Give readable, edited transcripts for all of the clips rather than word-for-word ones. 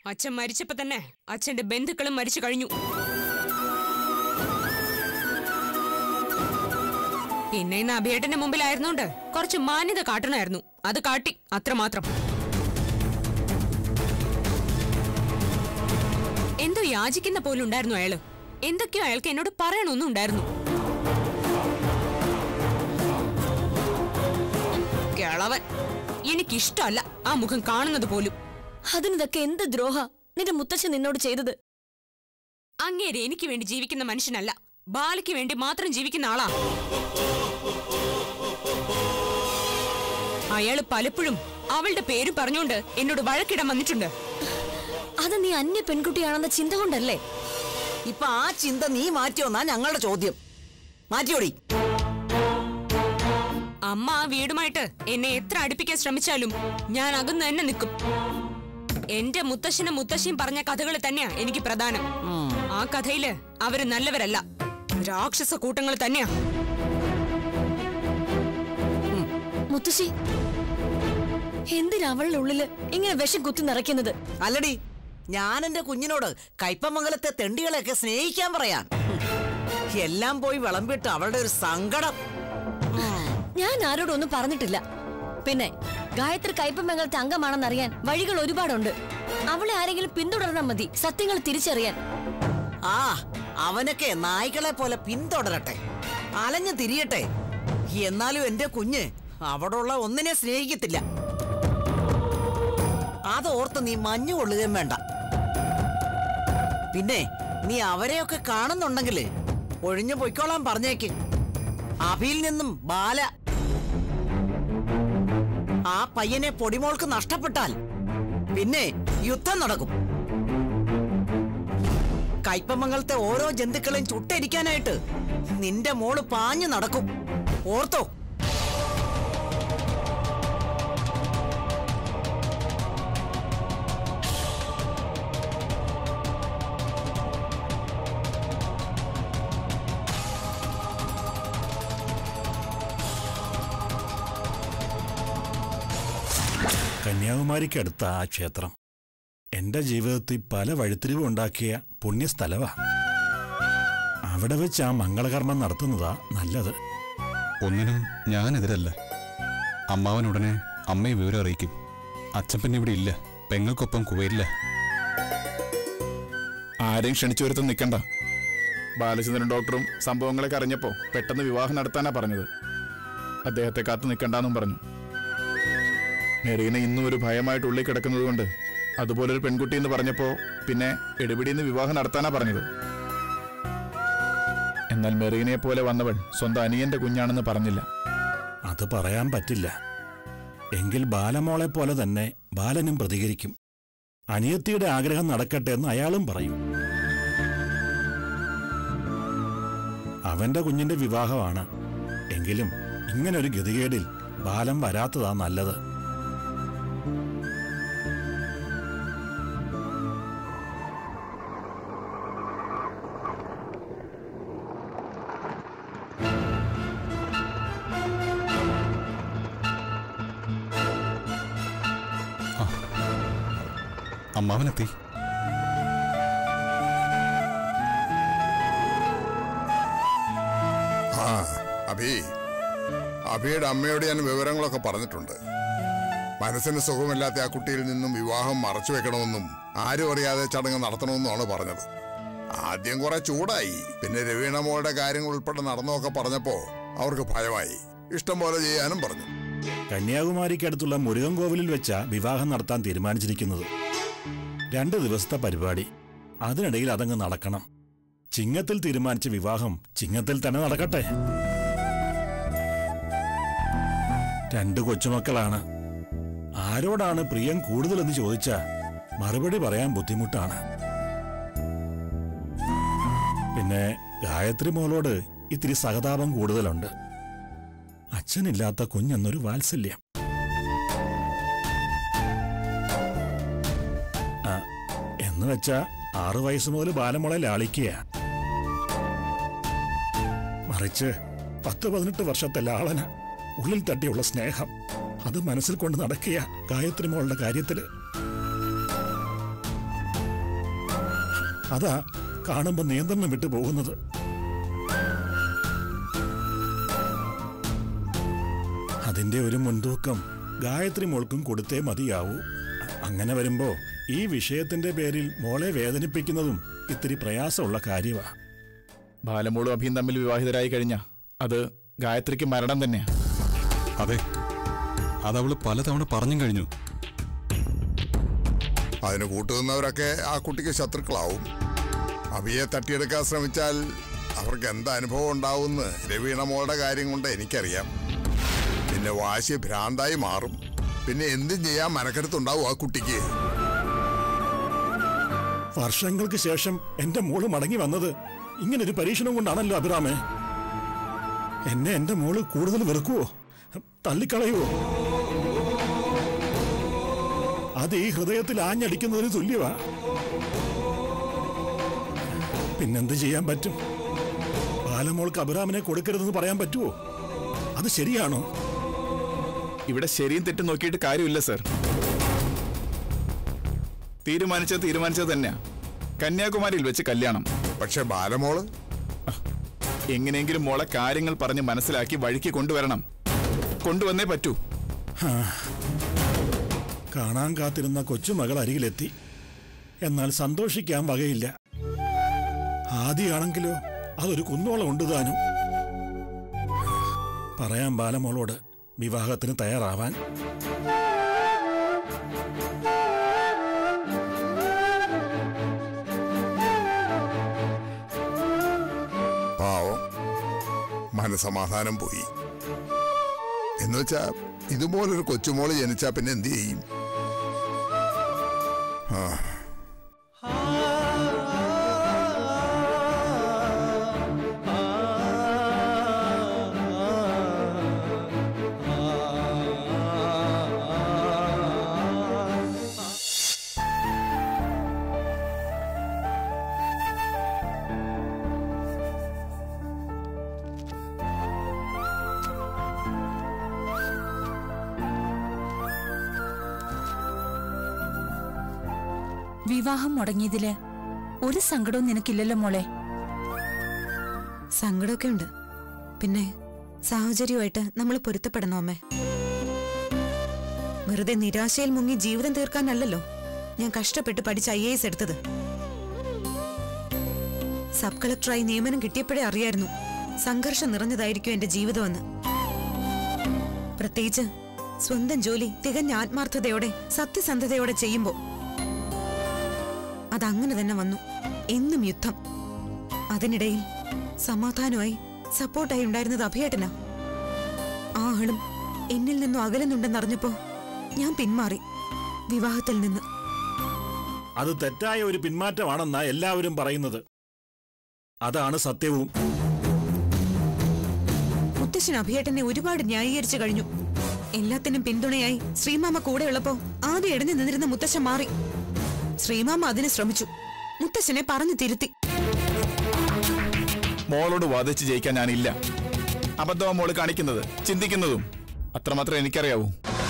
അച്ഛൻ മരിച്ചപ്പോ തന്നെ അച്ഛന്റെ ബന്ധുക്കളും മരിച്ചു കഴിഞ്ഞു. പിന്നെ ഇന്ന് അഭിയേട്ടന്റെ മുമ്പിലായിരുന്നോണ്ട് കുറച്ച് മാന്യത കാട്ടണമായിരുന്നു. അത് കാട്ടി, അത്രമാത്രം. എന്തോ യാചിക്കുന്ന പോലും ഉണ്ടായിരുന്നു അയാള്. എന്തൊക്കെയോ അയാൾക്ക് എന്നോട് പറയണമെന്നും ഉണ്ടായിരുന്നു. കിളവൻ, എനിക്കിഷ്ടമല്ല ആ മുഖം കാണുന്നത് പോലും. അതിനിതൊക്കെ എന്ത് ദ്രോഹ നിന്റെ മുത്തച്ഛൻ നിന്നോട് ചെയ്തത്? അങ്ങേരെ എനിക്ക് വേണ്ടി ജീവിക്കുന്ന മനുഷ്യനല്ല, ബാലയ്ക്ക് വേണ്ടി മാത്രം ജീവിക്കുന്ന ആളാ. അയാള് പലപ്പോഴും അവളുടെ പേരും പറഞ്ഞുകൊണ്ട് എന്നോട് വഴക്കിടാൻ വന്നിട്ടുണ്ട്. അത് നീ അന്യ പെൺകുട്ടിയാണെന്ന ചിന്ത കൊണ്ടല്ലേ? ഇപ്പൊ ആ ചിന്ത നീ മാറ്റിയോന്നാ ഞങ്ങളുടെ ചോദ്യം. മാറ്റിയോടി. അമ്മ ആ വീടുമായിട്ട് എന്നെ എത്ര അടുപ്പിക്കാൻ ശ്രമിച്ചാലും ഞാൻ അകന്ന് തന്നെ നിൽക്കും. എന്റെ മുത്തശ്ശനും മുത്തശ്ശിയും പറഞ്ഞ കഥകൾ തന്നെയാ എനിക്ക് പ്രധാനം. ആ കഥയില് അവര് നല്ലവരല്ല, രാക്ഷസ കൂട്ടങ്ങൾ തന്നെയാ. മുത്തശ്ശി, എന്തിനാ അവളുടെ ഉള്ളില് ഇങ്ങനെ വിഷം കുത്തി നിറയ്ക്കുന്നത്? അല്ലടി, ഞാൻ എന്റെ കുഞ്ഞിനോട് കയ്പമംഗലത്തെ തെണ്ടികളെയൊക്കെ സ്നേഹിക്കാൻ പറയാൻ. എല്ലാം പോയി വിളമ്പിട്ട് അവളുടെ ഒരു സങ്കടം. ഞാൻ ആരോടൊന്നും പറഞ്ഞിട്ടില്ല. പിന്നെ ഗായത്രി കയ്പമംഗലത്തെ അംഗമാണെന്നറിയാൻ വഴികൾ ഒരുപാടുണ്ട്. അവളെ ആരെങ്കിലും പിന്തുടർന്നാൽ മതി സത്യങ്ങൾ തിരിച്ചറിയാൻ. ആ, അവനൊക്കെ നായ്ക്കളെ പോലെ പിന്തുടരട്ടെ, അലഞ്ഞു തിരിയട്ടെ. എന്നാലും എന്റെ കുഞ്ഞ് അവിടെയുള്ള ഒന്നിനെ സ്നേഹിക്കത്തില്ല. അതോർത്ത് നീ മഞ്ഞു കൊള്ളുകയും വേണ്ട. പിന്നെ നീ അവരെയൊക്കെ കാണുന്നുണ്ടെങ്കിൽ ഒഴിഞ്ഞു പൊയ്ക്കോളാൻ പറഞ്ഞേക്ക്. അഭിയിൽ നിന്നും ബാല, ആ പയ്യനെ പൊടിമോൾക്ക് നഷ്ടപ്പെട്ടാൽ പിന്നെ യുദ്ധം നടക്കും. കയ്പമംഗലത്തെ ഓരോ ജന്തുക്കളെയും ചുട്ടരിക്കാനായിട്ട് നിന്റെ മോള് പാഞ്ഞു നടക്കും. ഓർത്തോ? കന്യാകുമാരിക്കടുത്ത ആ ക്ഷേത്രം എന്റെ ജീവിതത്തിൽ പല വഴിത്തിരിവും ഉണ്ടാക്കിയ പുണ്യസ്ഥലവാ. അവിടെ വെച്ച് ആ മംഗളകർമ്മം നടത്തുന്നതാ നല്ലത്. ഒന്നിനും ഞാനെതിരല്ല. അമ്മാവൻ ഉടനെ അമ്മയെ വിവരം അറിയിക്കും. അച്ഛൻ പിന്നെ ഇവിടെ ഇല്ല, പെങ്ങൾക്കൊപ്പം കുവൈറ്റില്ല. ആരെയും ക്ഷണിച്ചു വരുത്താൻ നിൽക്കണ്ട. ബാലചന്ദ്രൻ ഡോക്ടറും സംഭവങ്ങളൊക്കെ അറിഞ്ഞപ്പോ പെട്ടെന്ന് വിവാഹം നടത്താനാ പറഞ്ഞത്. അദ്ദേഹത്തെ കാത്തു നിൽക്കണ്ടെന്നും പറഞ്ഞു. മെറീന ഇന്നും ഒരു ഭയമായിട്ട് ഉള്ളിൽ കിടക്കുന്നത് കൊണ്ട് അതുപോലൊരു പെൺകുട്ടി എന്ന് പറഞ്ഞപ്പോ പിന്നെ എടുപിടിന്ന് വിവാഹം നടത്താനാ പറഞ്ഞത്. എന്നാൽ മെറീനയെ പോലെ വന്നവൾ സ്വന്തം അനിയന്റെ കുഞ്ഞാണെന്ന് പറഞ്ഞില്ല. അത് പറയാൻ പറ്റില്ല. എങ്കിൽ ബാലമോളെ പോലെ തന്നെ ബാലനും പ്രതികരിക്കും. അനിയത്തിയുടെ ആഗ്രഹം നടക്കട്ടെ എന്ന് അയാളും പറയും. അവന്റെ കുഞ്ഞിന്റെ വിവാഹമാണ്. എങ്കിലും ഇങ്ങനൊരു ഗതികേടിൽ ബാലം വരാത്തതാ നല്ലത്. അമ്മാവനെത്തി. അഭിയുടെ അമ്മയോട് ഞാൻ വിവരങ്ങളൊക്കെ പറഞ്ഞിട്ടുണ്ട്. മനസ്സിന് സുഖമില്ലാത്ത ആ കുട്ടിയിൽ നിന്നും വിവാഹം മറച്ചു വെക്കണമെന്നും ആരും അറിയാതെ ചടങ്ങ് നടത്തണമെന്നുമാണ് പറഞ്ഞത്. ആദ്യം കുറെ ചൂടായി. പിന്നെ രവീണ മോളുടെ കാര്യങ്ങൾ ഉൾപ്പെടെ നടന്നൊക്കെ പറഞ്ഞപ്പോ അവർക്ക് ഭയമായി. ഇഷ്ടം പോലെ ചെയ്യാനും പറഞ്ഞു. കന്യാകുമാരിക്കടുത്തുള്ള മുരുകൻ കോവിലിൽ വെച്ചാ വിവാഹം നടത്താൻ തീരുമാനിച്ചിരിക്കുന്നത്. 2 ദിവസത്തെ പരിപാടി. അതിനിടയിൽ അതങ്ങ് നടക്കണം. ചിങ്ങത്തിൽ തീരുമാനിച്ച വിവാഹം ചിങ്ങത്തിൽ തന്നെ നടക്കട്ടെ. 2 കൊച്ചുമക്കളാണ്. ആരോടാണ് പ്രിയം കൂടുതലെന്ന് ചോദിച്ചാ മറുപടി പറയാൻ ബുദ്ധിമുട്ടാണ്. പിന്നെ ഗായത്രി മോളോട് ഇത്തിരി സഹതാപം കൂടുതലുണ്ട്. അച്ഛനില്ലാത്ത കുഞ്ഞെന്നൊരു വാത്സല്യം. എന്ന് വെച്ചാ 6 വയസ്സ് മുതൽ ബാലമോളെ ലാളിക്കുക. മറിച്ച് 10-18 വർഷത്തെ ലാളന, ഉള്ളിൽ തട്ടിയുള്ള സ്നേഹം, അത് മനസ്സിൽ കൊണ്ട് നടക്കുക ഗായത്രി മോളുടെ കാര്യത്തില്. അതാ കാണുമ്പോ നിയന്ത്രണം വിട്ടു പോകുന്നത്. അതിന്റെ ഒരു മുൻതൂക്കം ഗായത്രി മോൾക്കും കൊടുത്തേ മതിയാവൂ. അങ്ങനെ വരുമ്പോ ഈ വിഷയത്തിന്റെ പേരിൽ മോളെ വേദനിപ്പിക്കുന്നതും ഇത്തിരി പ്രയാസമുള്ള കാര്യമാ. ബാലമോളും അഭിയും തമ്മിൽ വിവാഹിതരായി കഴിഞ്ഞ അത് ഗായത്രിക്ക് മരണം തന്നെയാ. അതെ, അതവള് പലതവണ പറഞ്ഞും കഴിഞ്ഞു. അതിന് കൂട്ടുനിന്നവരൊക്കെ ആ കുട്ടിക്ക് ശത്രുക്കളാവും. അഭിയെ തട്ടിയെടുക്കാൻ ശ്രമിച്ചാൽ അവർക്ക് എന്താ അനുഭവം ഉണ്ടാവുമെന്ന് രവീണ മോളുടെ കാര്യം കൊണ്ട് എനിക്കറിയാം. പിന്നെ വാശി ഭ്രാന്തായി മാറും. പിന്നെ എന്തും ചെയ്യാൻ മനക്കരുത്തുണ്ടാവും ആ കുട്ടിക്ക്. വർഷങ്ങൾക്ക് ശേഷം എന്റെ മോള് മടങ്ങി വന്നത് ഇങ്ങനൊരു പരീക്ഷണം കൊണ്ടാണല്ലോ അഭിറാമേ. എന്നെ എന്റെ മോള് കൂടുതൽ വെറുക്കുവോ, തള്ളിക്കളയുവോ? അത് ഈ ഹൃദയത്തിൽ ആഞ്ഞടിക്കുന്നതിന് തുല്യവാ. പിന്നെന്ത് ചെയ്യാൻ പറ്റും? ബാലമോൾക്ക് അഭിറാമിനെ കൊടുക്കരുതെന്ന് പറയാൻ പറ്റുമോ? അത് ശരിയാണോ? ഇവിടെ ശരിയും തെറ്റും നോക്കിയിട്ട് കാര്യമില്ല സർ. തീരുമാനിച്ചത് തന്നെയാ. കന്യാകുമാരിയിൽ വെച്ച് കല്യാണം. പക്ഷെ ബാലമോള് എങ്ങനെയെങ്കിലും മോളെ കാര്യങ്ങൾ പറഞ്ഞ് മനസ്സിലാക്കി വഴിക്ക് കൊണ്ടുവരണം. കൊണ്ടുവന്നേ പറ്റൂ. കാണാൻ കാത്തിരുന്ന കൊച്ചുമകൾ അരികിലെത്തി. എന്നാൽ സന്തോഷിക്കാൻ വകയില്ല. ആദ്യമാണെങ്കിലോ അതൊരു കുന്നോളം ഉണ്ട് താനും. പറയാൻ ബാലമോളോട് വിവാഹത്തിന് തയ്യാറാവാൻ. പാവം, മനസമാധാനം പോയി. എന്നുവെച്ചാ ഇതുപോലൊരു കൊച്ചുമോള് ജനിച്ചാ പിന്നെ എന്ത് ചെയ്യും? വിവാഹം മുടങ്ങിയതില് ഒരു സങ്കടവും നിനക്കില്ലല്ലോ മോളെ? സങ്കടമൊക്കെ ഉണ്ട്. പിന്നെ സാഹചര്യമായിട്ട് നമ്മൾ പൊരുത്തപ്പെടണോ അമ്മേ? വെറുതെ നിരാശയിൽ മുങ്ങി ജീവിതം തീർക്കാനല്ലല്ലോ ഞാൻ കഷ്ടപ്പെട്ട് പഠിച്ച് IAS എടുത്തത്. സബ് കളക്ടറായി നിയമനം കിട്ടിയപ്പോഴേ അറിയായിരുന്നു സംഘർഷം നിറഞ്ഞതായിരിക്കും എന്റെ ജീവിതമെന്ന്. പ്രത്യേകിച്ച് സ്വന്തം ജോലി തികഞ്ഞ ആത്മാർത്ഥതയോടെ സത്യസന്ധതയോടെ ചെയ്യുമ്പോ. അതങ്ങനെ തന്നെ വന്നു. എന്നും യുദ്ധം. അതിനിടയിൽ സമാധാനമായി സപ്പോർട്ടായി ഉണ്ടായിരുന്നത് അഭിയേട്ടനാ. ആ ആളും എന്നിൽ നിന്നും അകലുന്നുണ്ടെന്നറിഞ്ഞപ്പോ ഞാൻ പിന്മാറി വിവാഹത്തിൽ നിന്ന്. അത് തെറ്റായ ഒരു പിന്മാറ്റമാണെന്നാ എല്ലാവരും പറയുന്നത്. അതാണ് സത്യവും. മുത്തശ്ശൻ അഭിയേട്ടനെ ഒരുപാട് ന്യായീകരിച്ചു കഴിഞ്ഞു. എല്ലാത്തിനും പിന്തുണയായി ശ്രീമാമ കൂടെ ഉള്ളപ്പോ ആദ്യം ഇടഞ്ഞു നിന്നിരുന്ന മുത്തശ്ശൻ മാറി. ശ്രീമാമ അതിന് ശ്രമിച്ചു. മുത്തശ്ശനെ പറഞ്ഞു തിരുത്തി. മോളോട് വാദിച്ച് ജയിക്കാൻ ഞാനില്ല. അബദ്ധമാ മോള് കാണിക്കുന്നത്, ചിന്തിക്കുന്നതും. അത്രമാത്രം എനിക്കറിയാവൂ.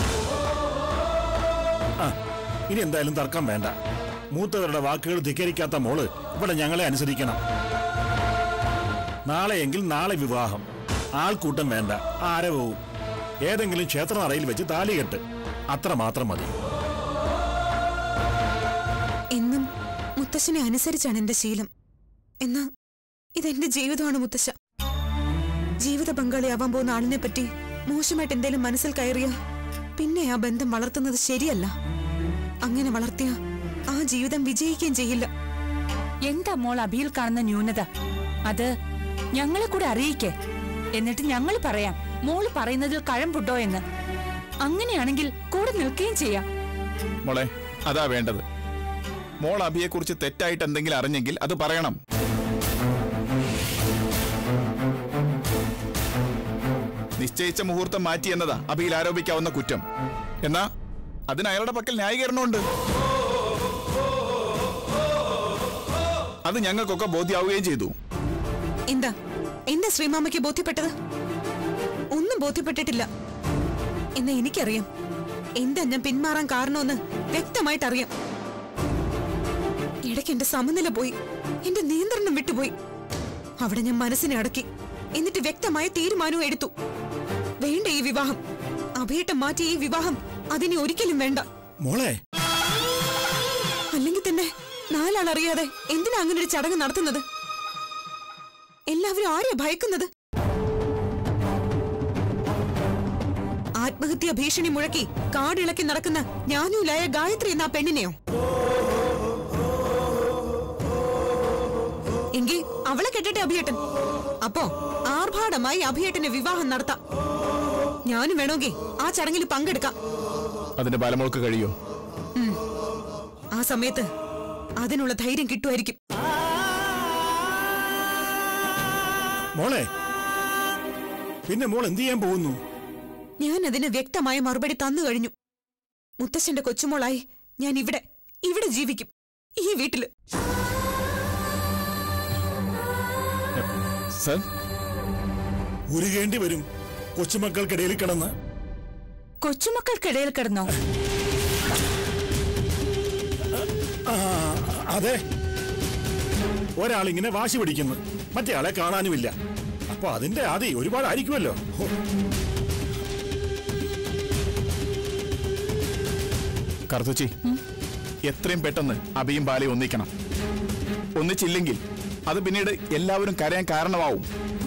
ഇനി എന്തായാലും തർക്കം വേണ്ട. മൂത്തവരുടെ വാക്കുകൾ ധിക്കരിക്കാത്ത മോള് ഇവിടെ ഞങ്ങളെ അനുസരിക്കണം. നാളെയെങ്കിൽ നാളെ വിവാഹം. ആൾക്കൂട്ടം വേണ്ട, ആരവവും. ഏതെങ്കിലും ക്ഷേത്രനടയിൽ വെച്ച് താലികെട്ട്. അത്ര മാത്രം മതി. എന്നും മുത്തശ്ശനെ അനുസരിച്ചാണ് എന്റെ ശീലം. എന്നാ ഇതെന്റെ ജീവിതമാണ് മുത്തശ്ശ. ജീവിത പങ്കാളിയാവാൻ പോകുന്ന ആളിനെ പറ്റി മോശമായിട്ട് എന്തേലും മനസ്സിൽ കയറിയ പിന്നെ ആ ബന്ധം വളർത്തുന്നത് ശരിയല്ല. അങ്ങനെ വളർത്തിയ ആ ജീവിതം വിജയിക്കുകയും ചെയ്യില്ല. എന്താ മോൾ അഭിയിൽ കാണുന്ന ന്യൂനത? അത് ഞങ്ങളെ കൂടെ അറിയിക്കേ. എന്നിട്ട് ഞങ്ങൾ പറയാം മോള് പറയുന്നതിൽ കഴമ്പുണ്ടോ എന്ന്. അങ്ങനെയാണെങ്കിൽ കൂടെ നിൽക്കുകയും ചെയ്യാം. മോളെ, അതാ വേണ്ടത്. മോൾ അഭിയെക്കുറിച്ച് തെറ്റായിട്ട് എന്തെങ്കിലും അറിഞ്ഞെങ്കിൽ അത് പറയണം. നിശ്ചയിച്ച മുഹൂർത്തം മാറ്റി എന്നതാ അഭിയിൽ ആരോപിക്കാവുന്ന കുറ്റം. എന്നാ അതിന് അയാളുടെ പക്കൽ ന്യായീകരണമുണ്ട്. അത് ഞങ്ങൾക്കൊക്കെ ബോധ്യാവുകയും ചെയ്തു. എന്താ ശ്രീമാമയ്ക്ക് ബോധ്യപ്പെട്ടത്? ഒന്നും ബോധ്യപ്പെട്ടിട്ടില്ല. എന്നാ എനിക്കറിയാം എന്താ ഞാൻ പിന്മാറാൻ കാരണമെന്ന് വ്യക്തമായിട്ടറിയാം. ഇടയ്ക്ക് എന്റെ സമനില പോയി, എന്റെ നിയന്ത്രണം വിട്ടുപോയി. അവിടെ ഞാൻ മനസ്സിനെ അടക്കി, എന്നിട്ട് വ്യക്തമായ തീരുമാനവും എടുത്തു. വേണ്ട ഈ വിവാഹം, അഭയേട്ടം മാറ്റിയ ഈ വിവാഹം അതിനെ ഒരിക്കലും വേണ്ട. മോളെ, അല്ലെങ്കിൽ തന്നെ നാലാളറിയാതെ എന്തിനാ അങ്ങനെ ഒരു ചടങ്ങ് നടത്തുന്നത്? എല്ലാവരും ആരെയാ ഭയക്കുന്നത്? ആത്മഹത്യാ ഭീഷണി മുഴക്കി കാടിളക്കി നടക്കുന്ന ജ്ഞാനൂലായ ഗായത്രി എന്ന പെണ്ണിനെയോ? എങ്കിൽ അവളെ കെട്ടട്ടെ അഭിയേട്ടൻ. അപ്പോ ആർഭാടമായി അഭിയേട്ടന് വിവാഹം നടത്താം. ഞാനും വേണമെങ്കിൽ ആ ചടങ്ങിൽ പങ്കെടുക്കാം. അതിന്റെ ബാലമോൾക്ക് കഴിയോ? ആ സമയത്ത് അതിനുള്ള ധൈര്യം കിട്ടുമായിരിക്കും. മോളെ, പിന്നെ മോൾ എന്ത് ചെയ്യാൻ പോകുന്നു? ഞാൻ അതിന് വ്യക്തമായ മറുപടി തന്നു കഴിഞ്ഞു. മുത്തശ്ശന്റെ കൊച്ചുമോളായി ഞാൻ ഇവിടെ ജീവിക്കും, ഈ വീട്ടില്. സർ, ഉരുകേണ്ടി വരും കൊച്ചുമക്കൾക്കിടയിൽ കിടന്ന്. കൊച്ചുമക്കൾക്കിടയിൽ കിടന്നോ? അതെ, ഒരാളിങ്ങനെ വാശി പിടിക്കുന്നു, മറ്റേ ആളെ കാണാനുമില്ല. അപ്പൊ അതിന്റെ ആദി ഒരുപാടായിരിക്കുമല്ലോ. കറുത്തച്ചി, എത്രയും പെട്ടെന്ന് അഭിയും ബാലയും ഒന്നിക്കണം. ഒന്നിച്ചില്ലെങ്കിൽ അത് പിന്നീട് എല്ലാവരും കരയാൻ കാരണമാവും.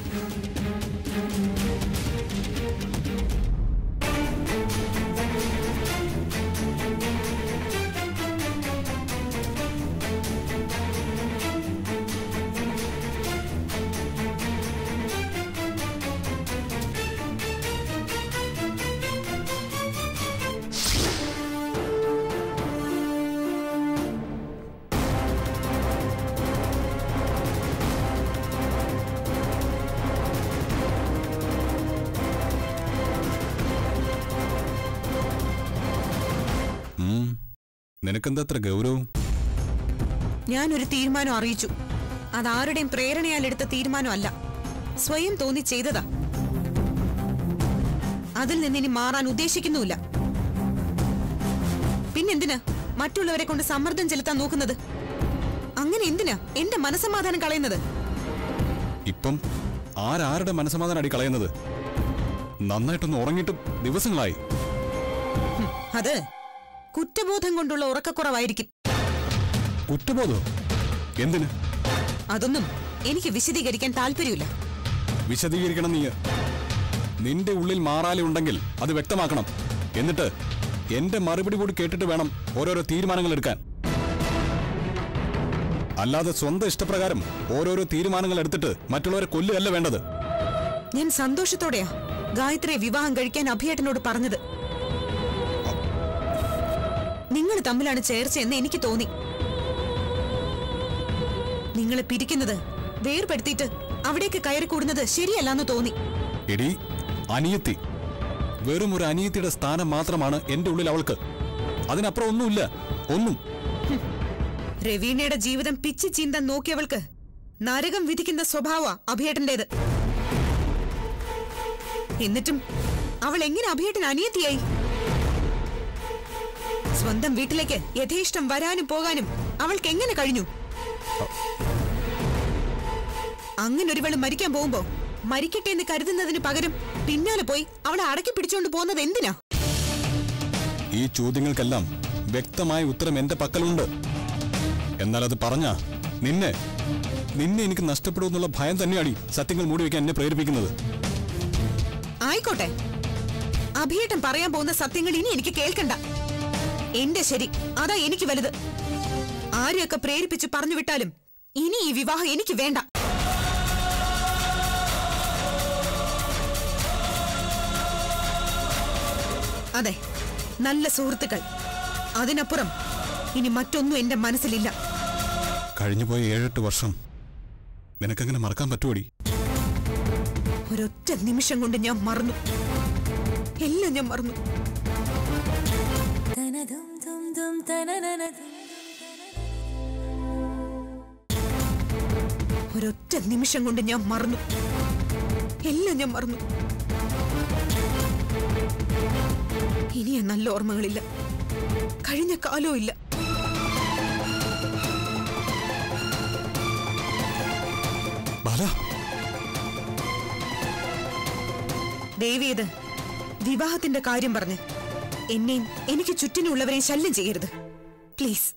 നിനക്കെന്താ അത്ര ഗൗരവം? ഞാനൊരു തീരുമാനം അറിയിച്ചു. അതാരുടെയും പ്രേരണയാൽ എടുത്ത തീരുമാനമല്ല, സ്വയം തോന്നി ചെയ്തതാ. അതിൽ നിന്നിനി മാറാൻ ഉദ്ദേശിക്കുന്നുമില്ല. പിന്നെന്തിനാ മറ്റുള്ളവരെ കൊണ്ട് സമ്മർദ്ദം ചെലുത്താൻ നോക്കുന്നത്? അങ്ങനെ എന്തിനാ എന്റെ മനസ്സമാധാനം കളയുന്നത്? ഇപ്പം ആരാരുടെ മനസ്സമാധാനം അടി കളയുന്നത്? നന്നായിട്ടൊന്ന് ഉറങ്ങിയിട്ട് ദിവസങ്ങളായി. അത് കുറ്റബോധം കൊണ്ടുള്ള ഉറക്കക്കുറവായിരിക്കും. കുറ്റബോധം? എന്തിന്? അതൊന്നും എനിക്ക് വിശദീകരിക്കാൻ താല്പര്യമില്ല. വിശദീകരിക്കണം നീ. നിന്റെ ഉള്ളിൽ മാറാലി ഉണ്ടെങ്കിൽ അത് വ്യക്തമാക്കണം. എന്നിട്ട് എന്റെ മറുപടി കൂടി കേട്ടിട്ട് വേണം ഓരോരോ തീരുമാനങ്ങൾ എടുക്കാൻ. അല്ലാതെ സ്വന്തം ഇഷ്ടപ്രകാരം ഓരോരോ തീരുമാനങ്ങൾ എടുത്തിട്ട് മറ്റുള്ളവരെ കൊല്ലുകയല്ല വേണ്ടത്. ഞാൻ സന്തോഷത്തോടെയാ ഗായത്രിയെ വിവാഹം കഴിക്കാൻ അഭിയേട്ടനോട് പറഞ്ഞത്. നിങ്ങൾ തമ്മിലാണ് ചേർച്ചയെന്ന് എനിക്ക് തോന്നി. നിങ്ങളെ പിരിക്കുന്നത്, വേർപെടുത്തിയിട്ട് അവിടേക്ക് കയറിക്കൂടുന്നത് ശരിയല്ലാന്ന് തോന്നി. എടി അനിയത്തി, വെറും ഒരു അനിയത്തിയുടെ സ്ഥാനം മാത്രമാണ് എന്റെ ഉള്ളിൽ അവൾക്ക്. അതിനപ്പുറം ഒന്നുമില്ല, ഒന്നും. രവീണയുടെ ജീവിതം പിച്ചി ചീന്താൻ നോക്കിയവൾക്ക് നരകം വിധിക്കുന്ന സ്വഭാവ അഭിയേട്ടന്റേത്. എന്നിട്ടും അവൾ എങ്ങനെ അഭിയേട്ടൻ അനിയത്തിയായി? സ്വന്തം വീട്ടിലേക്ക് യഥേഷ്ടം വരാനും പോകാനും അവൾക്ക് എങ്ങനെ കഴിഞ്ഞു? അങ്ങനെ ഒരുവള് മരിക്കാൻ പോകുമ്പോ മരിക്കട്ടെ എന്ന് കരുതുന്നതിന് പകരം പിന്നാലെ പോയി അവളെ അടക്കി പിടിച്ചോണ്ട് പോകുന്നത് എന്തിനാ? ഈ ചോദ്യങ്ങൾക്കെല്ലാം വ്യക്തമായ ഉത്തരം എന്റെ പക്കലുണ്ട്. എന്നാൽ അത് പറഞ്ഞാ നിന്നെ എനിക്ക് നഷ്ടപ്പെടുമെന്നുള്ള ഭയം തന്നെയാണ് സത്യങ്ങൾ മൂടിവെക്കാൻ എന്നെ പ്രേരിപ്പിക്കുന്നത്. ആയിക്കോട്ടെ, അഭിയേട്ടൻ പറയാൻ പോകുന്ന സത്യങ്ങൾ ഇനി എനിക്ക് കേൾക്കണ്ട. എന്റെ ശരി അതാ എനിക്ക് വലുത്. ആരെയൊക്കെ പ്രേരിപ്പിച്ച് പറഞ്ഞു വിട്ടാലും ഇനി ഈ വിവാഹം എനിക്ക് വേണ്ട. അതെ, നല്ല സുഹൃത്തുക്കൾ. അതിനപ്പുറം ഇനി മറ്റൊന്നും എന്റെ മനസ്സിലില്ല. കഴിഞ്ഞുപോയ 7-8 വർഷം നിനക്കങ്ങനെ മറക്കാൻ പറ്റുമോടി? ഒരൊറ്റ നിമിഷം കൊണ്ട് ഞാൻ മറന്നു, എല്ലാം ഞാൻ മറന്നു. ഒരൊറ്റ നിമിഷം കൊണ്ട് ഞാൻ മറന്നു, എല്ലാം ഞാൻ മറന്നു. ഇനിയ നല്ല ഓർമ്മകളില്ല, കഴിഞ്ഞ കാലവും ഇല്ല. ബാല ദേവിയത് വിവാഹത്തിന്റെ കാര്യം പറഞ്ഞ് എന്നെയും എനിക്ക് ചുറ്റിനുള്ളവരെയും ശല്യം ചെയ്യരുത് പ്ലീസ്.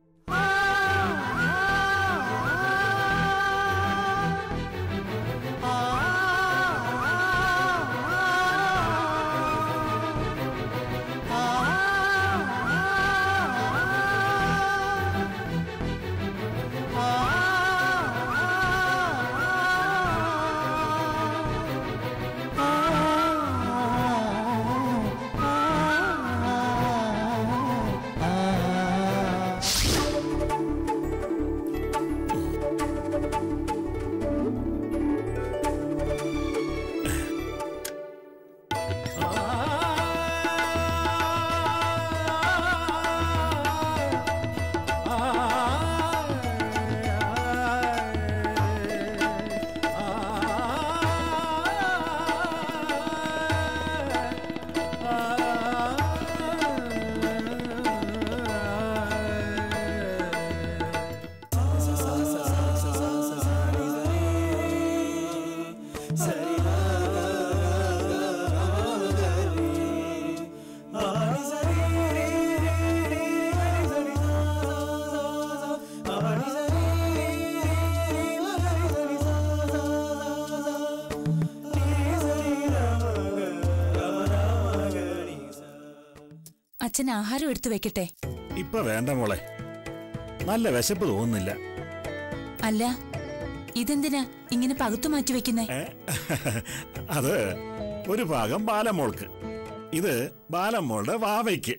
അച്ഛൻ ആഹാരം എടുത്തു വെക്കട്ടെ? ഇപ്പൊ വേണ്ട മോളെ, നല്ല വിശപ്പ് തോന്നുന്നില്ല. അല്ല, ഇതെന്തിനാ ഇങ്ങനെ പകുത്തു മാറ്റി വെക്കുന്നേ? അത് ഒരു ഭാഗം ബാലമോൾക്ക്, ഇത് ബാലമോളുടെ വാവയ്ക്ക്.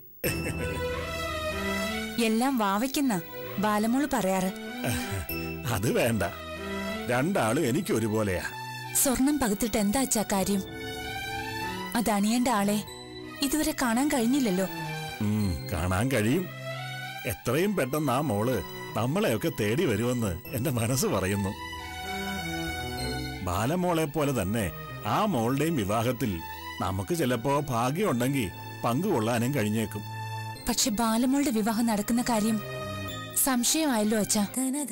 എല്ലാം വാവയ്ക്കെന്നാ ബാലമോള് പറയാറ്. അത് വേണ്ട, രണ്ടാളും എനിക്ക് ഒരുപോലെയാ. സ്വർണം പകുത്തിട്ട് എന്താ അച്ഛാ കാര്യം? അതണിയേണ്ട ആളെ ഇതുവരെ കാണാൻ കഴിഞ്ഞില്ലല്ലോ. കാണാൻ കഴിയും. എത്രയും പെട്ടെന്ന് ആ മോള് നമ്മളെയൊക്കെ തേടി വരുമെന്ന് എന്റെ മനസ്സ് പറയുന്നു. ബാലമോളെ പോലെ തന്നെ ആ മോളുടെയും വിവാഹത്തിൽ നമുക്ക് ചിലപ്പോ ഭാഗ്യമുണ്ടെങ്കിൽ പങ്കുകൊള്ളാനും കഴിഞ്ഞേക്കും. പക്ഷെ ബാലമോളുടെ വിവാഹം നടക്കുന്ന കാര്യം സംശയമായല്ലോ അച്ഛാ.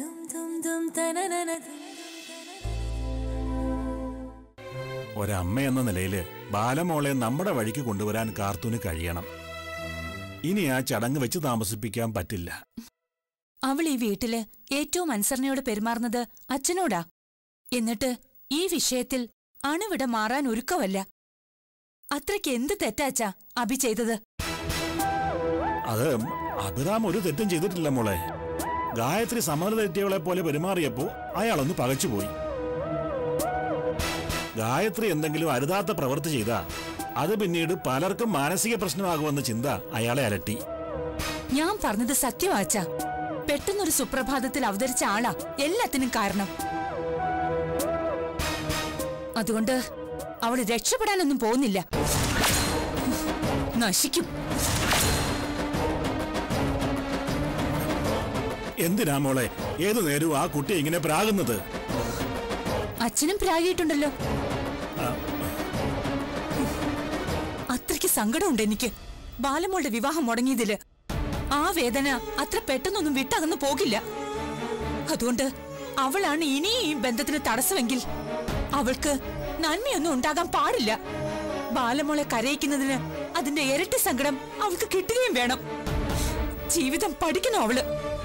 ഒരമ്മ എന്ന നിലയില് ബാലമോളെ നമ്മുടെ വഴിക്ക് കൊണ്ടുവരാൻ കാർത്തൂന് കഴിയണം. ഇനി ആ ചടങ്ങ് വെച്ച് താമസിപ്പിക്കാൻ പറ്റില്ല. അവൾ ഈ വീട്ടില് ഏറ്റവും അനുസരണയോടെ പെരുമാറുന്നത് അച്ഛനോടാ. എന്നിട്ട് ഈ വിഷയത്തിൽ അണുവിട മാറാൻ ഒരുക്കമല്ല. അത്രയ്ക്ക് എന്ത് തെറ്റാച്ചാ അഭി ചെയ്തത്? അത് അഭിറാം ഒരു തെറ്റും ചെയ്തിട്ടില്ല മോളെ. ഗായത്രി സമര തെറ്റിയവളെ പോലെ പെരുമാറിയപ്പോ അയാളൊന്ന് പകച്ചുപോയി. ഗായത്രി എന്തെങ്കിലും അരുതാത്ത പ്രവൃത്തി ചെയ്താ അത് പിന്നീട് പലർക്കും മാനസിക പ്രശ്നമാകുമെന്ന ചിന്ത അയാളെ അലട്ടി. ഞാൻ പറഞ്ഞത് സത്യവാച്ചാ. പെട്ടെന്നൊരു സുപ്രഭാതത്തിൽ അവതരിച്ച ആളാ എല്ലാത്തിനും കാരണം. അതുകൊണ്ട് അവള് രക്ഷപ്പെടാനൊന്നും പോകുന്നില്ല, നശിക്കും. എന്തിനാ മോളെ ഏതു നേരവും ആ കുട്ടി ഇങ്ങനെ പ്രാകുന്നത്? അച്ഛനും പ്രാഗിയിട്ടുണ്ടല്ലോ. അത്രയ്ക്ക് സങ്കടമുണ്ട് എനിക്ക് ബാലമോളുടെ വിവാഹം മുടങ്ങിയതില്. ആ വേദന അത്ര പെട്ടെന്നൊന്നും വിട്ടകന്നു പോകില്ല. അതുകൊണ്ട് അവളാണ് ഇനി ഈ ബന്ധത്തിന് തടസ്സമെങ്കിൽ അവൾക്ക് നന്മയൊന്നും ഉണ്ടാകാൻ പാടില്ല. ബാലമോളെ കരയിക്കുന്നതിന് അതിന്റെ ഇരട്ടി സങ്കടം അവൾക്ക് കിട്ടുകയും വേണം. ജീവിതം പഠിക്കണം അവള്.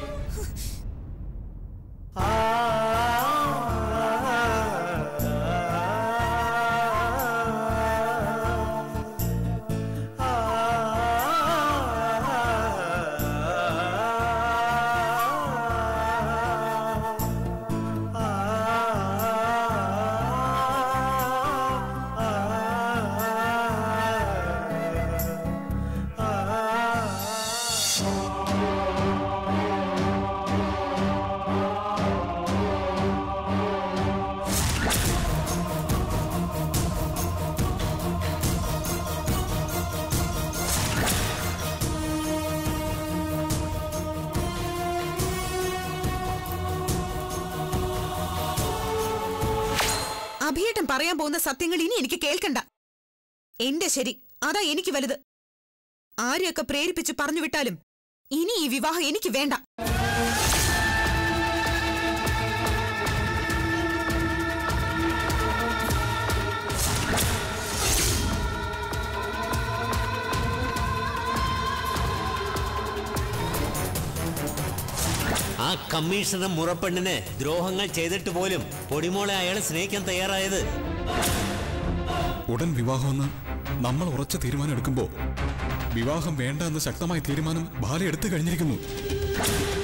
അഭിയേട്ടൻ പറയാൻ പോകുന്ന സത്യങ്ങൾ ഇനി എനിക്ക് കേൾക്കണ്ട. എന്റെ ശരി അതാ എനിക്ക് വലുത്. ആരെയൊക്കെ പ്രേരിപ്പിച്ച് പറഞ്ഞു വിട്ടാലും ഇനി ഈ വിവാഹം എനിക്ക് വേണ്ട. കമ്മീഷണർ മുറപ്പെണ്ണിന് ദ്രോഹങ്ങൾ ചെയ്തിട്ട് പോലും പൊടിമോളെ അയാൾ സ്നേഹിക്കാൻ തയ്യാറായത്. ഉടൻ വിവാഹമെന്ന് നമ്മൾ ഉറച്ച തീരുമാനം എടുക്കുമ്പോ വിവാഹം വേണ്ട എന്ന ശക്തമായ തീരുമാനം ബാല എടുത്തു കഴിഞ്ഞിരിക്കുന്നു.